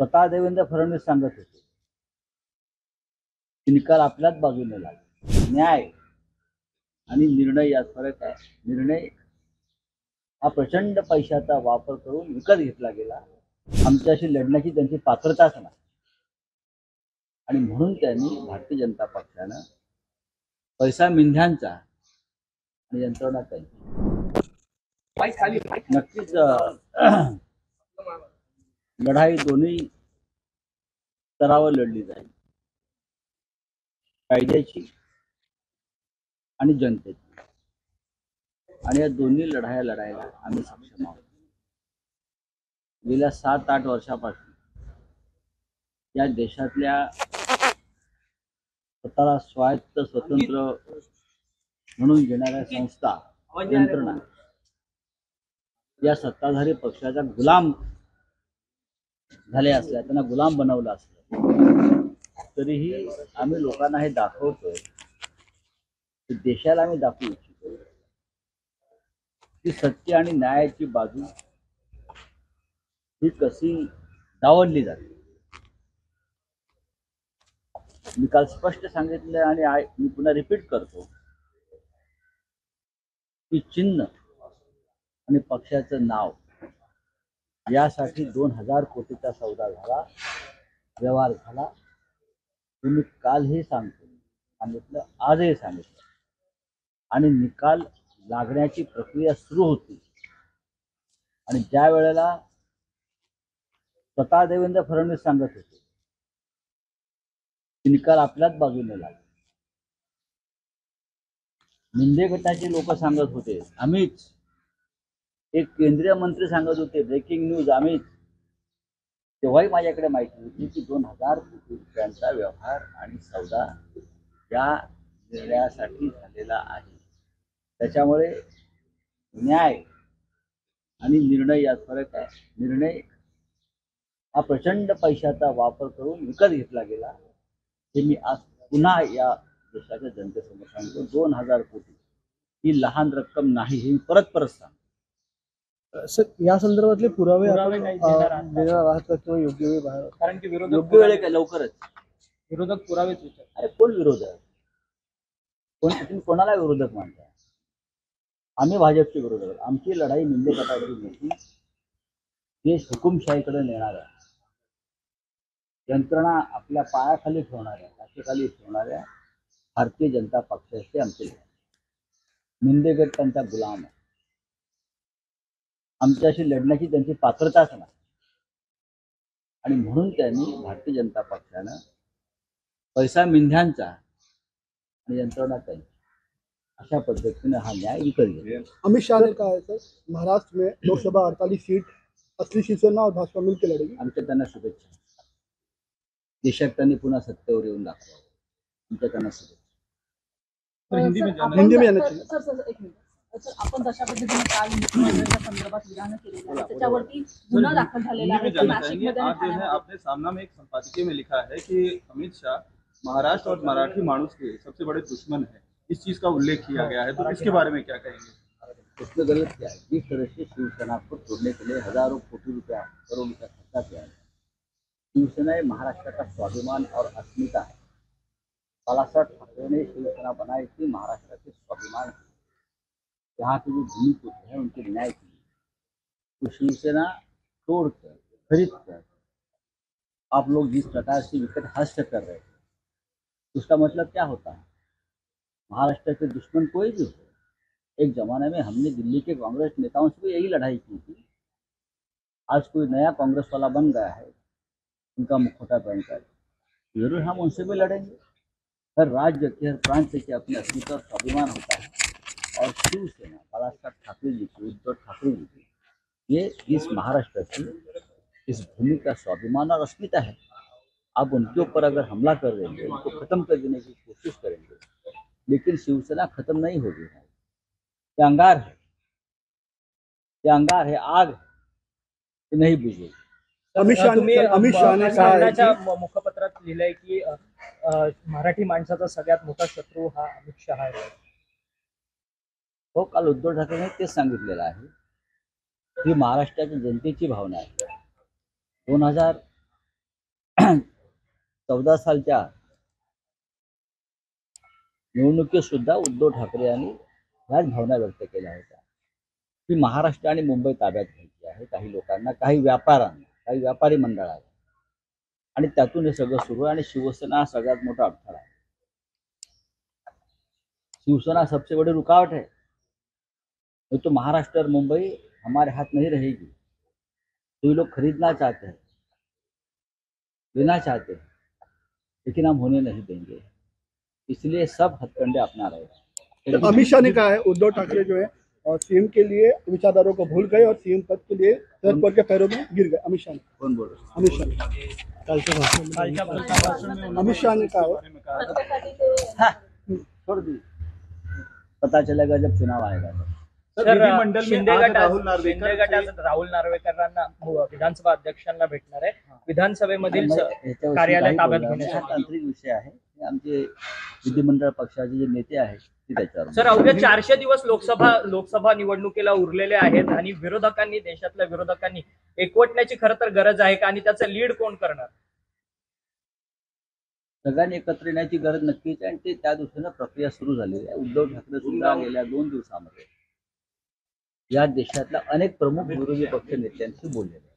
स्वतः देवेंद्र फडणवीस सांगत होते की निकाल आपल्याच बाजूने लागला. न्याय आणि निर्णय यात फरक आहे. निर्णय हा प्रचंड पैशाचा वापर करून विकत घेतला गेला. आमच्याशी लढण्याची त्यांची पात्रताच नाही आणि म्हणून त्यांनी भारतीय जनता पक्षानं पैसा मिंध्यांचा आणि यंत्रणा त्यांची नक्कीच लढाई दोन्ही स्तरावर लढली जाईल, कायद्याची आणि जनतेची, आणि या दोन्ही लढाया लढायला आम्ही सक्षम आहोत. गेल्या 7-8 वर्षापासून या देशातल्या स्वतःला स्वायत्त स्वतंत्र म्हणून घेणाऱ्या संस्था, यंत्रणा या सत्ताधारी पक्षाचा गुलाम झाले असल्या, त्यांना गुलाम बनवलं असलं तरीही आम्ही लोकांना हे दाखवतोय, देशाला आम्ही दाखवू इच्छितो की सत्य आणि न्यायाची बाजू ही कशी डावलली जाते. मी काल स्पष्ट सांगितलं आणि मी पुन्हा रिपीट करतो की चिन्ह आणि पक्षाचं नाव यासाठी 2000 कोटीचा सौदा झाला, व्यवहार झाला. तुम्ही कालही सांगितलं, आजही सांगितलं, आणि निकाल लागण्याची प्रक्रिया सुरू होती. आणि ज्या वेळेला स्वतः देवेंद्र फडणवीस सांगत होते की निकाल आपल्याच बाजूने लागला. मिंदे गटाचे लोक सांगत होते, आम्हीच. एक केंद्रीय मंत्री सांगत होते, ब्रेकिंग न्यूज, आम्हीच. तेव्हाही माझ्याकडे माहिती होती की 2000 कोटी रुपयांचा व्यवहार आणि सौदा या निर्णयासाठी झालेला आहे. त्याच्यामुळे न्याय आणि निर्णय यात फरक आहे. निर्णय हा प्रचंड पैशाचा वापर करून विकत घेतला गेला. हे मी आज पुन्हा या देशाच्या जनतेसमोर सांगतो. 2000 कोटी ही लहान रक्कम नाही, हे मी परत सांगतो. सर, या संदर्भातले पुरावे देणार आहात का किंवा योग्य वेळ बाहेर? कारण की योग्य वेळ काय लवकरच विरोधक पुरावेच विचार. अरे कोण विरोधक? तुम्ही कोणाला विरोधक मानताय? आम्ही भाजपचे विरोधक. आमची लढाई मिंदे गटाची नव्हती. देश हुकुमशाहीकडे नेणार आहे, यंत्रणा आपल्या पायाखाली ठेवणाऱ्या, हाताखाली ठेवणाऱ्या भारतीय जनता पक्षाचे आमचे मिंदे गट त्यांचा गुलाम आहे. आमच्याशी लढण्याची त्यांची पात्रताच नाही आणि म्हणून त्यांनी भारतीय जनता पक्षानं पैसा मिंध्यांचा आणि यंत्रणा त्यांची अशा पद्धतीने हा न्याय विकत घेतला. अमित शाह ने कहा है सर, महाराष्ट्र में लोकसभा 48 सीट असली शिवसेना और भाजपा मिलकर लड़ेगी. आमच्या त्यांना शुभेच्छा. देशात त्यांनी पुन्हा सत्तेवर येऊन दाखवावं, आमच्या त्यांना शुभेच्छा. हिंदी में जाना चाहिए. सर एक मिनिट. सर, आपण जशा पद्धतीने काल मुख्यमंत्र्यांच्या संदर्भात विधान केलेलं आहे, त्याच्यावरती गुन्हा दाखल झालेला आहे. नाशिकमध्ये आपने सामना में एक संपादकीय में लिखा है कि अमित शाह महाराष्ट्र और मराठी मानुस के सबसे बड़े दुश्मन है. इस चीज का उल्लेख किया गया है, तो इसके बारे में क्या कहेंगे? उसमें गलत क्या है? जिस तरह से शिवसेना को तोड़ने के लिए हजारों कोटि रुपया, करोड़ रुपया खर्चा किया है. शिवसेना ये महाराष्ट्र का स्वाभिमान और अस्मिता है. बालासाहेब ठाकरे ने शिवसेना बनाई थी महाराष्ट्र के स्वाभिमान की. यहाँ के जो भूमिपुत्र है उनके न्याय के लिए. तो शिवसेना तोड़कर, खरीद कर आप लोग जिस प्रकार से विकट हास्य कर रहे थे, उसका मतलब क्या होता है? महाराष्ट्र के दुश्मन कोई भी हो. एक जमाने में हमने दिल्ली के कांग्रेस नेताओं से भी यही लड़ाई की थी. आज कोई नया कांग्रेस वाला बन गया है, उनका मुखौटा पहनकर, जरूर हम उनसे भी लड़ेंगे. हर राज्य के, हर प्रांत के अपने अस्मिता और स्वाभिमान होता है. और शिवसेना बालासाहेब ठाकरे जी की, उद्धव ठाकरे जी की, ये इस महाराष्ट्र की, इस भूमि का स्वाभिमान और अस्मिता है. आप उनके ऊपर अगर हमला कर देंगे, उनको खत्म कर देने की कोशिश करेंगे, लेकिन शिवसेना खत्म नहीं होगी. ये अंगार है, ये अंगार है, आग है, ये नहीं बुझेगी. अमित शाह ने कहा मुखपत्रात लिहिलंय की मराठी माणसाचा सगळ्यात मोठा शत्रू हा अमित शाह आहे. हो, काल उद्धव ठाकरेंनी तेच सांगितलेलं आहे. ही महाराष्ट्राच्या जनतेची भावना आहे. 14 सालच्या निवडणुकीत सुद्धा उद्धव ठाकरे यांनी ह्याच भावना व्यक्त केल्या होत्या की महाराष्ट्र आणि मुंबई ताब्यात घ्यायची आहे, काही लोकांना, काही व्यापाऱ्यांना, काही व्यापारी मंडळाला, आणि त्यातून हे सगळं सुरू आहे. आणि शिवसेना हा सगळ्यात मोठा अडथळा आहे. शिवसेना सबसे बड़ी रुकावट है. तो महाराष्ट्र और मुंबई हमारे हाथ नहीं रहेगी. तो ये लोग खरीदना चाहते हैं, लेना चाहते हैं, लेकिन हम होने नहीं देंगे. इसलिए सब हथकंडे अपना रहे हैं. तो अमित शाह ने कहा है उद्धव ठाकरे जो है सीएम के लिए विचारधारों को भूल गए और सीएम पद के लिए शरद पवार के पैरों में गिर गए. अमित शाह ने, कौन बोल रहा है? अमित शाह ने कालच्या भाषणात अमित शाह ने कहा त्याच्यासाठी ते छोड़ दी, पता चलेगा जब चुनाव आएगा. सर, तर विधिमंडल में शिंदे आज गटात राहुल नार्वेकर शिंदे गटात राहुल नार्वेकरांना विधानसभा अध्यक्षांना भेटणार आहे. विधानसभेमधील याच्याविषयी कार्यालय काही ताब्यात बोलणार नाही. हा घेण्यासाठी. तांत्रिक विषय आहे. हे आमचे विधिमंडळ पक्षाचे जे नेते आहेत ते त्याच्यावर. सर, अवघ्या 400 दिवस लोकसभा निवडणुकीला उरलेले आहेत आणि विरोधकांनी, देशातल्या विरोधकांनी एकवटण्याची खरं तर गरज आहे का, आणि त्याचं लीड कोण करणार? सगळ्यांनी एकत्र येण्याची गरज नक्कीच आहे आणि ते त्या दृष्टीनं प्रक्रिया सुरू झालेली आहे. उद्धव ठाकरे सुद्धा गेल्या 2 दिवसामध्ये या देशातल्या अनेक प्रमुख विरोधी पक्ष नेत्यांशी बोललेले आहेत.